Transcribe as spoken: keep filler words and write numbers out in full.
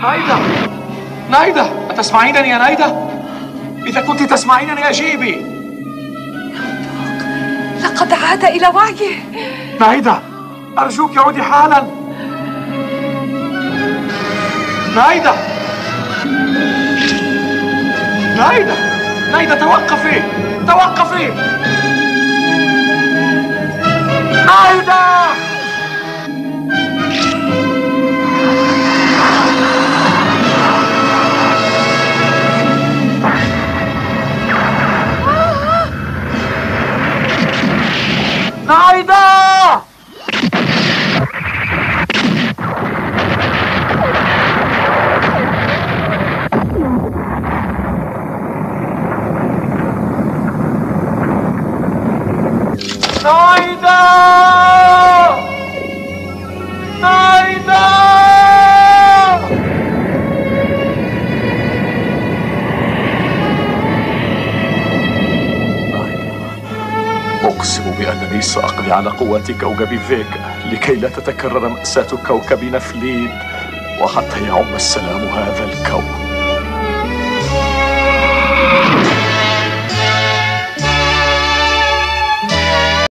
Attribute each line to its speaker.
Speaker 1: نايدة نايدة أتسمعينني يا نايدة؟ إذا كنت تسمعينني أجيبي.
Speaker 2: لقد عاد إلى وعيه.
Speaker 1: نايدة أرجوك عودي حالا. نايدة نايدة نايدة توقفي توقفي نايدة. نايدة نايدة نايدة أقسم بأنني سأقضي على قوات كوكب فيجا لكي لا تتكرر مأساة كوكب نفلين وحتى يعم السلام هذا الكون.